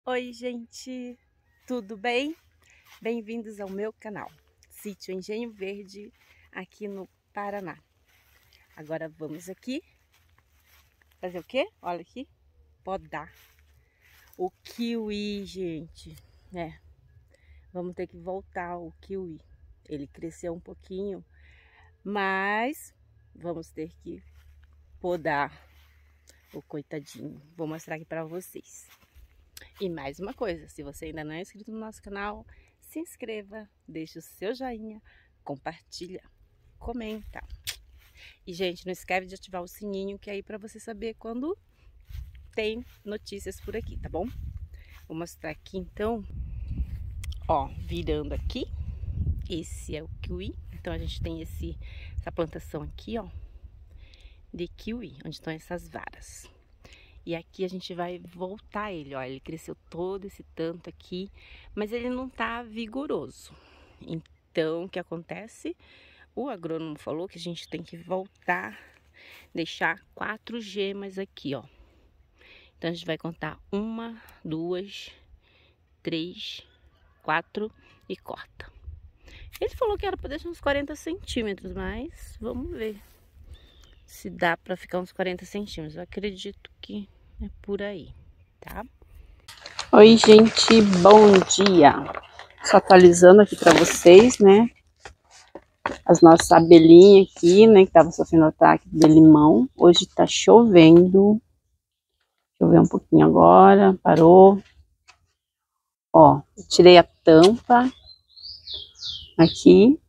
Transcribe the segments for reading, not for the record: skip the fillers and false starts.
Oi, gente, tudo bem? Bem-vindos ao meu canal, Sítio Engenho Verde, aqui no Paraná. Agora vamos aqui fazer o quê? Olha aqui, podar o kiwi, gente. Vamos ter que voltar o kiwi. Ele cresceu um pouquinho, mas vamos ter que podar o coitadinho. Vou mostrar aqui para vocês. E mais uma coisa, se você ainda não é inscrito no nosso canal, se inscreva, deixe o seu joinha, compartilha, comenta. E, gente, não esquece de ativar o sininho, que é aí para você saber quando tem notícias por aqui, tá bom? Vou mostrar aqui, então, ó, virando aqui. Esse é o kiwi. Então, a gente tem essa plantação aqui, ó, de kiwi, onde estão essas varas. E aqui a gente vai voltar ele, ó, ele cresceu todo esse tanto aqui, mas ele não tá vigoroso. Então, o que acontece? O agrônomo falou que a gente tem que voltar, deixar 4 gemas aqui, ó. Então, a gente vai contar 1, 2, 3, 4 e corta. Ele falou que era para deixar uns 40 centímetros, mas vamos ver se dá para ficar uns 40 centímetros. Eu acredito que é por aí, tá? Oi, gente, bom dia. Só atualizando aqui para vocês, né? As nossas abelhinhas aqui, né? Que tava sofrendo ataque de limão. Hoje tá chovendo. Choveu um pouquinho agora, parou. Ó, eu tirei a tampa aqui.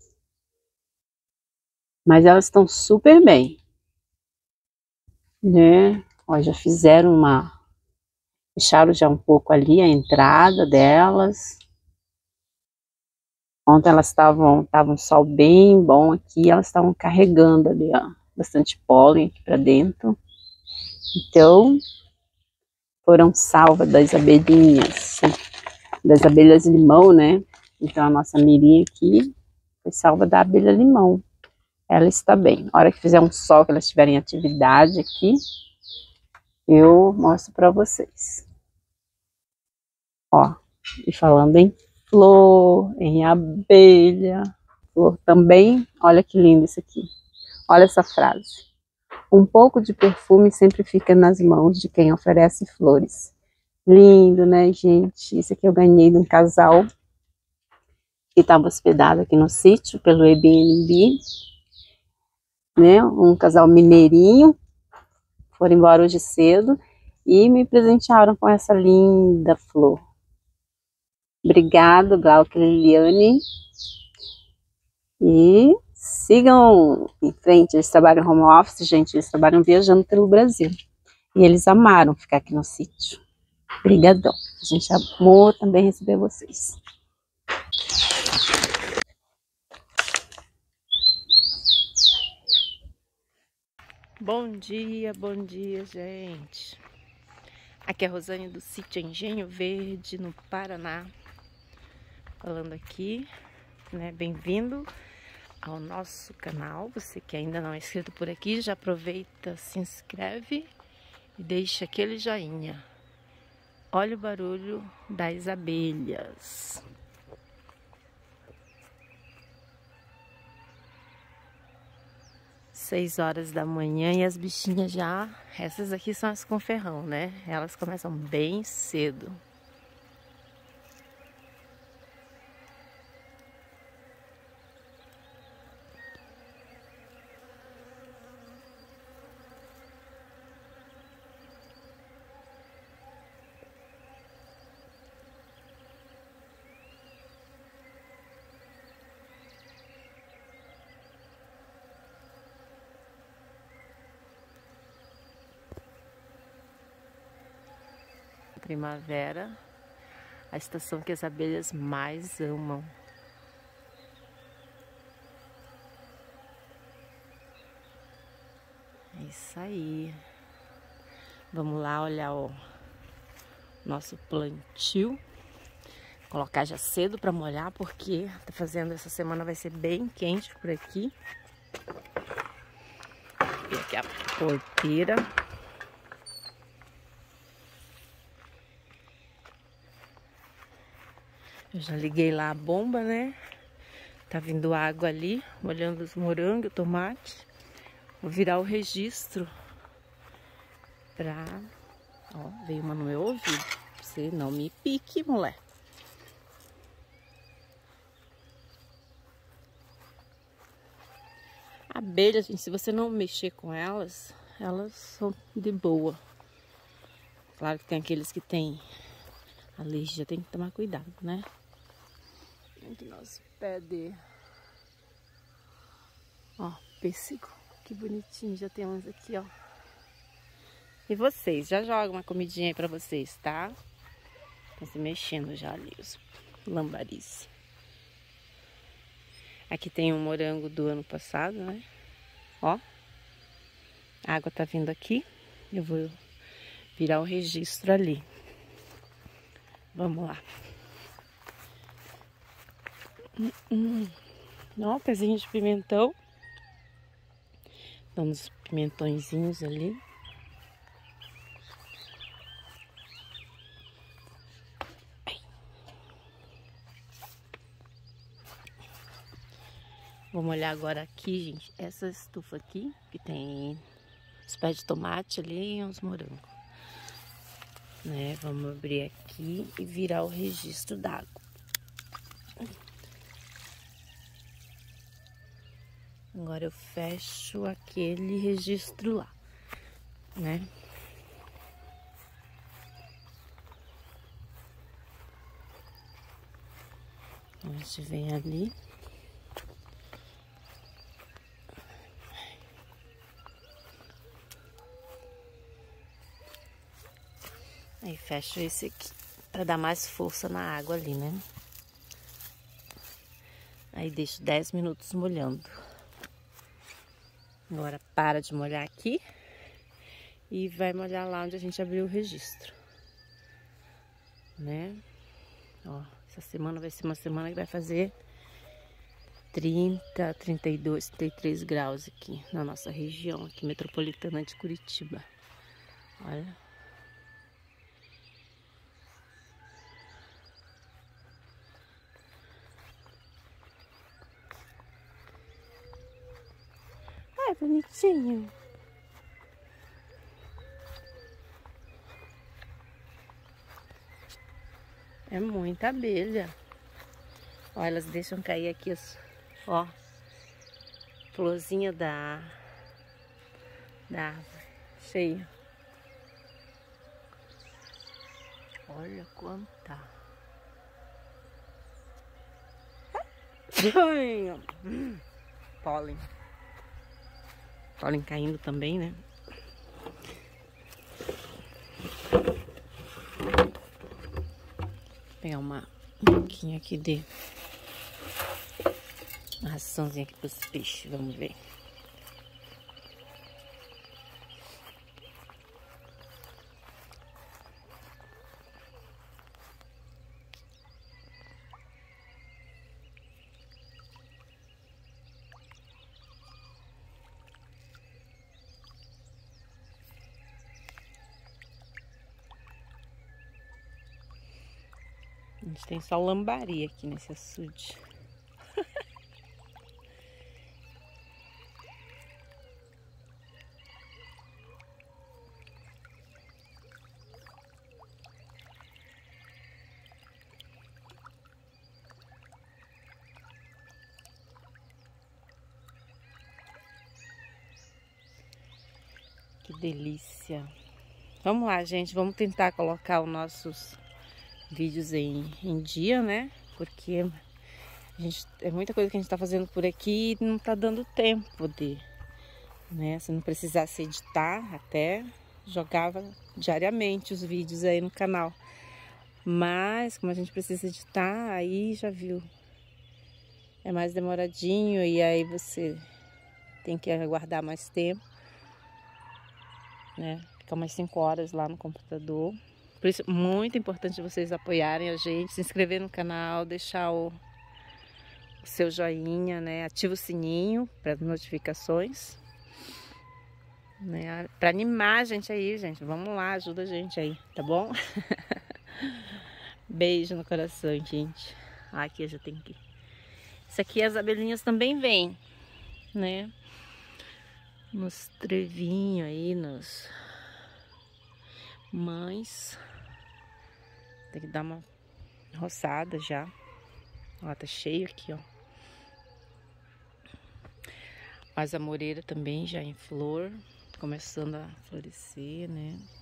Mas elas estão super bem, né? Ó, já fizeram fecharam já um pouco ali a entrada delas. Ontem elas estavam um sol bem bom aqui, elas estavam carregando ali, ó, bastante pólen aqui para dentro. Então, foram salvas das abelhinhas, das abelhas limão, né? Então, a nossa mirinha aqui foi salva da abelha limão. Ela está bem. Na hora que fizer um sol, que elas tiverem atividade aqui, eu mostro para vocês. Ó, e falando em flor, em abelha, flor também, olha que lindo isso aqui. Olha essa frase. Um pouco de perfume sempre fica nas mãos de quem oferece flores. Lindo, né, gente? Isso aqui eu ganhei de um casal que estava hospedado aqui no sítio pelo Airbnb, né? Um casal mineirinho. Foram embora hoje cedo e me presentearam com essa linda flor. Obrigado, Glaucia e Liliane. E sigam em frente. Eles trabalham home office, gente. Eles trabalham viajando pelo Brasil. E eles amaram ficar aqui no sítio. Obrigadão. A gente amou também receber vocês. Bom dia, gente. Aqui é a Rosane do Sítio Engenho Verde, no Paraná. Falando aqui, né? Bem-vindo ao nosso canal. Você que ainda não é inscrito por aqui, já aproveita, se inscreve e deixa aquele joinha. Olha o barulho das abelhas. Seis horas da manhã e as bichinhas já... Essas aqui são as com ferrão, né? Elas começam bem cedo. Primavera, a estação que as abelhas mais amam. É isso aí. Vamos lá olhar o nosso plantio. Colocar já cedo para molhar, porque tá fazendo, essa semana vai ser bem quente por aqui. E aqui a porteira. Eu já liguei lá a bomba, né? Tá vindo água ali, molhando os morangos, o tomate. Vou virar o registro pra... Ó, veio uma no meu ouvido. Você não me pique, mulher. Abelhas, gente, se você não mexer com elas, elas são de boa. Claro que tem aqueles que tem alergia, tem que tomar cuidado, né? Aqui nosso pé de... Ó, pêssego. Que bonitinho, já tem uns aqui, ó. E vocês, já joga uma comidinha aí pra vocês, tá? Estão se mexendo já ali, os lambaris. Aqui tem um morango do ano passado, né? Ó. A água tá vindo aqui. Eu vou virar o registro ali. Vamos lá. Ó, pezinho de pimentão. Dá uns pimentõezinhos ali. Vou molhar agora aqui, gente, essa estufa aqui, que tem os pés de tomate ali e uns morangos. Né? Vamos abrir aqui e virar o registro d'água. Agora eu fecho aquele registro lá, né? A gente vem ali. Aí fecho esse aqui, pra dar mais força na água ali, né? Aí deixo 10 minutos molhando. Agora para de molhar aqui e vai molhar lá onde a gente abriu o registro, né? Ó, essa semana vai ser uma semana que vai fazer 30, 32, 33 graus aqui na nossa região, aqui metropolitana de Curitiba. Olha. Ai, bonitinho. É muita abelha. Ó, elas deixam cair aqui, ó, florzinha da árvore, cheia. Olha quanta. Pólen. Pólen caindo também, né? Vou pegar um pouquinho aqui de uma raçãozinha aqui para os peixes, vamos ver. A gente tem só lambari aqui nesse açude. Que delícia. Vamos lá, gente. Vamos tentar colocar os nossos vídeos em dia, né? Porque é muita coisa que a gente tá fazendo por aqui e não tá dando tempo de, né? Se não precisasse editar, até jogava diariamente os vídeos aí no canal. Mas, como a gente precisa editar, aí já viu. É mais demoradinho e aí você tem que aguardar mais tempo, né? Ficar umas 5 horas lá no computador. Por isso, muito importante vocês apoiarem a gente, se inscrever no canal, deixar o seu joinha, né? Ativa o sininho para as notificações, né? Para animar a gente aí, gente. Vamos lá, ajuda a gente aí, tá bom? Beijo no coração, gente. Ah, aqui já tem que... Isso aqui as abelhinhas também vêm, né? Nos trevinhos aí, nos... Mas... Tem que dar uma roçada já. Ó, tá cheio aqui, ó. As amoreiras também já em flor. Começando a florescer, né?